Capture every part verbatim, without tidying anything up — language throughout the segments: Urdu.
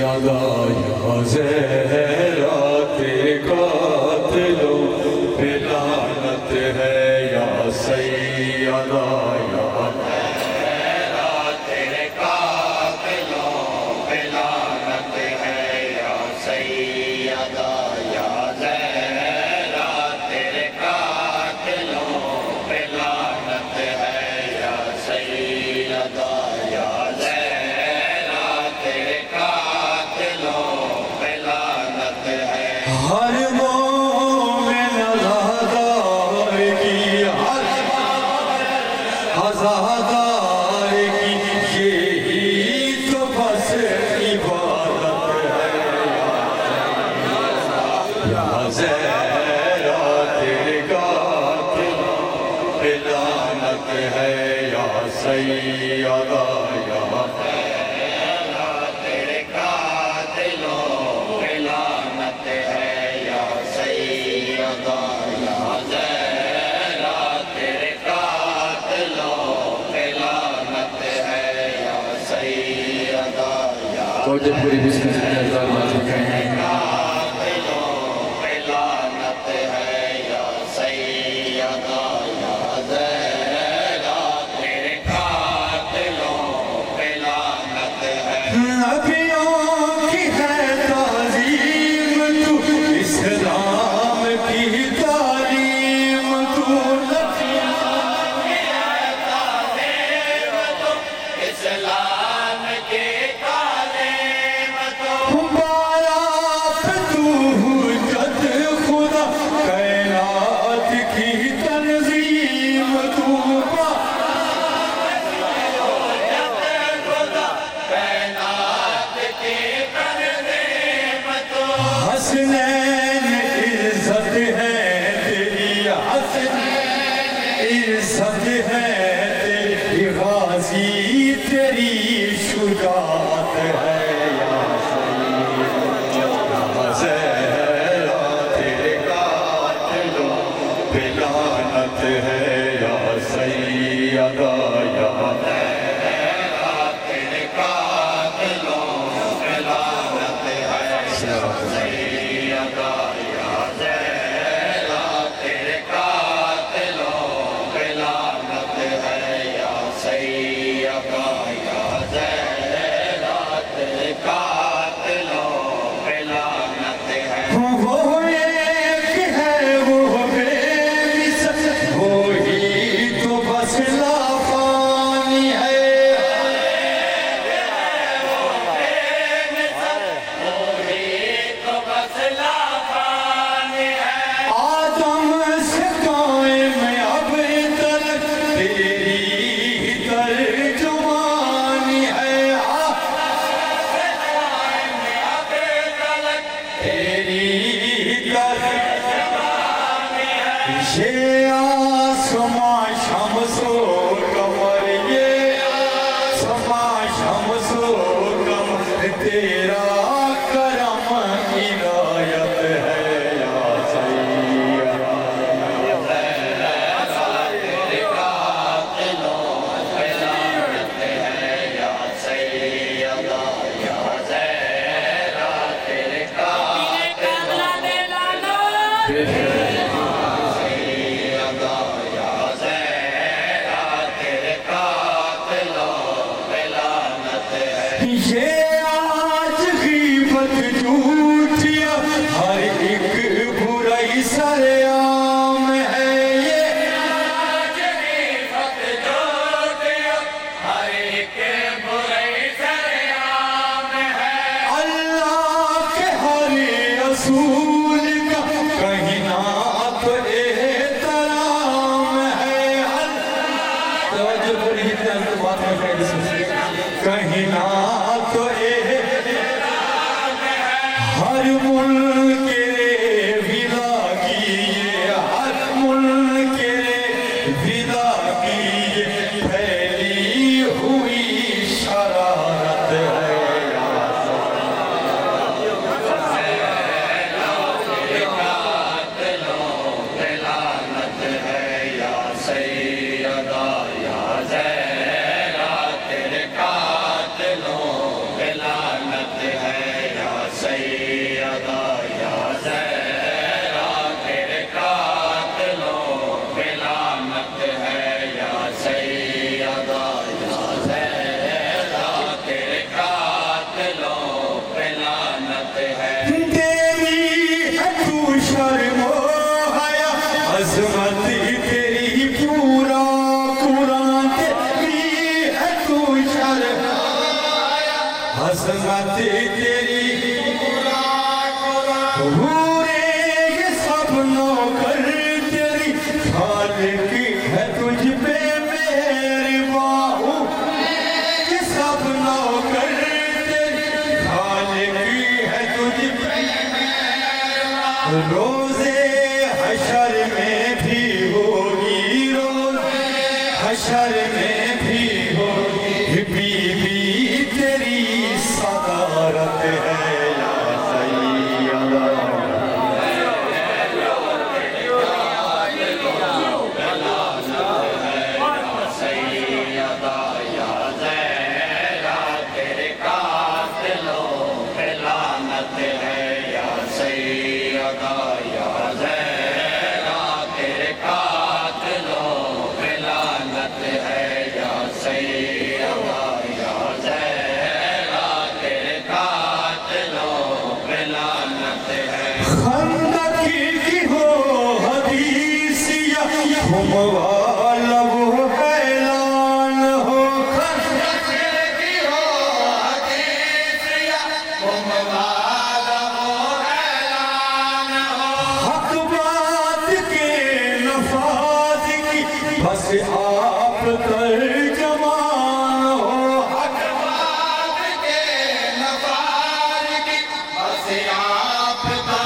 سیدہ یا زہرا تیرے قاتلوں پہ لعنت ہے یا سیدہ یا زہرا تیرے قاتلوں پہ لعنت ہے یا سیدہ یا زہرا تیرے قاتلوں پہ لعنت ہے یا سیدہ یا ہر مومن عزادار کی ہر عزادار کی یہی تو بس عبادت ہے یا زہرا تیرے قاتلوں پہ لعنت ہے یا سیدہ یا توجہ پوری بسم جتنے ہزار بات چکے ہیں حسنین عزت ہے تیری حسنین عزت ہے تیری غازی تیری شجاعت ہے یا زہرا تیرے قاتلوں پہ لعنت ہے یا سیدہ یا زہرا تیرے قاتلوں پہ لعنت ہے یہ آسمان شمس و قمر یہ آسمان شمس و قمر تیرا کرم عنایت ہے یا سیدہ یا زہرا تیرے قاتلوں پہ لعنت ہے یا سیدہ یا زہرا تیرے قاتلوں پہ لعنت ہے یہ آج غیبت جھوٹیا ہر ایک برائی سرعام ہے یہ آج غیبت جھوٹیا ہر ایک برائی سرعام ہے اللہ کے ہر اصول کا کہیں نہ تو احترام ہے توجہ پوری جتنے ہم تو بات میں کہیں کہیں نہ تو احترام ہے ہر ملک ولہ کی باتیں تیری حورے یہ سب نوکر تیری خالق ہے تجھ پہ مہربان یہ سب نوکر تیری خالق ہے تجھ پہ مہربان روزے حشر میں بھی ہوگی روز حشر میں بھی ہوگی بی بی تیری صدارت ہے یا سیدہ خندقی کی ہو حدیث یا ہم والا وہ اعلان ہو خندقی کی ہو حدیث یا ہم والا وہ اعلان ہو حق بات کے نفاذ کی بس آپ ترجمان ہو حق بات کے نفاذ کی بس آپ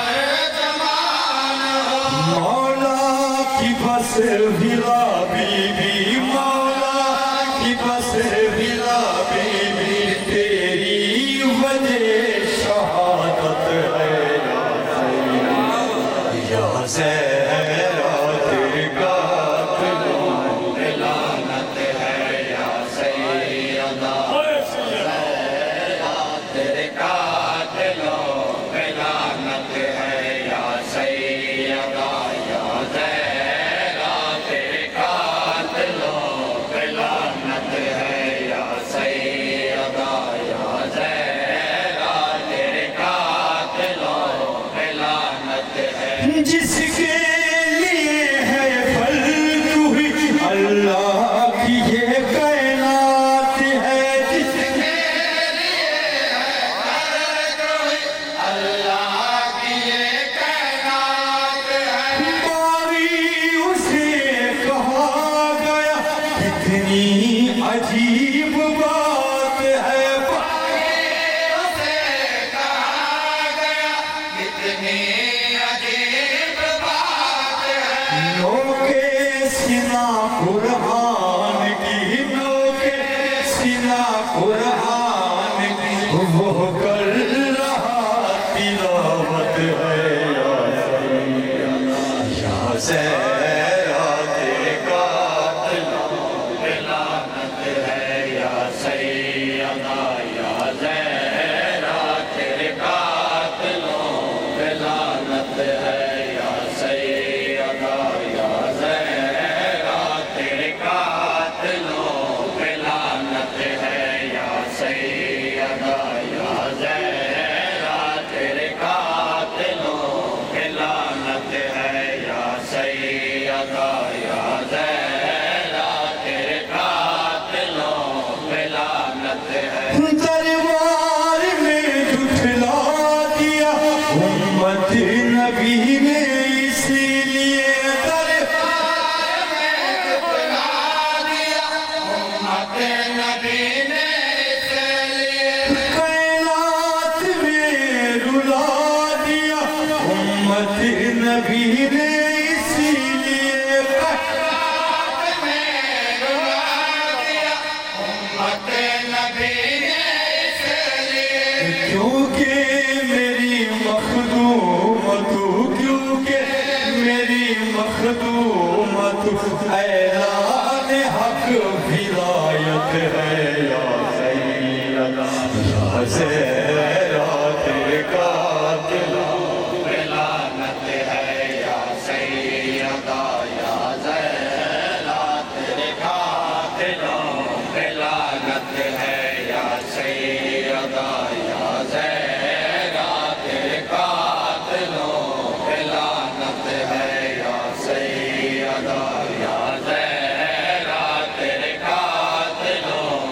مولا کی بس بھلا بی بی مولا کی بس بھلا بی بی تیری وجہ شہادت ہے یا زہرا تیرے قاتلوں پہ لعنت ہے یا سیدہ زہرا تیرے قاتلوں پہ لعنت ہے یا سیدہ جس کے لیے ہے پھل تو ہی اللہ کی یہ کائنات ہے جس کے لیے ہے پھل تو ہی اللہ کی یہ کائنات ہے باغی اسے کہا گیا کتنی عجیب بات ہے باغی اسے کہا گیا کتنی نوکے سینہ قرآن کی نوکے سینہ قرآن کی وہ کر رہا تلاوت ہے یا زہرا تیرے قاتلوں پہ لعنت ہے یا سیدہ یا زہرا تیرے قاتلوں پہ لعنت ہے دربار میں جھٹلا دیا امت نبی نے اسی لیے دربار میں جھٹلا دیا امت نبی نے اسی لیے کائنات میں رلا دیا امت نبی نے اسی لیے کائنات میں رلا دیا امت نبی کیونکہ میری مخدومت کیونکہ میری مخدومت اعلان حق ولایت ہے یا سیدہ یا زہرا تیرے قاتلوں پہ لعنت ہے یا سیدہ یا زہرا تیرے قاتلوں پہ لعنت ہے یا سیدہ یا زہرا تیرے قاتلوں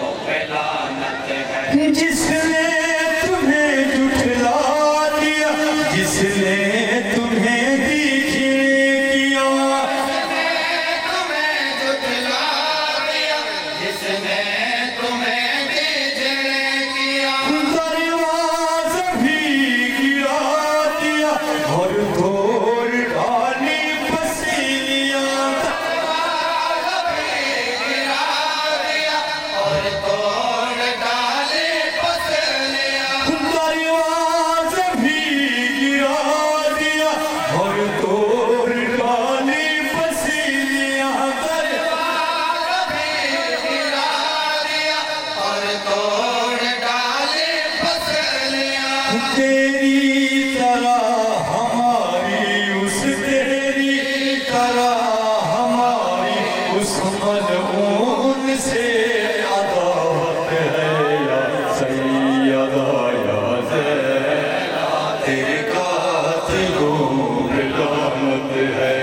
ہے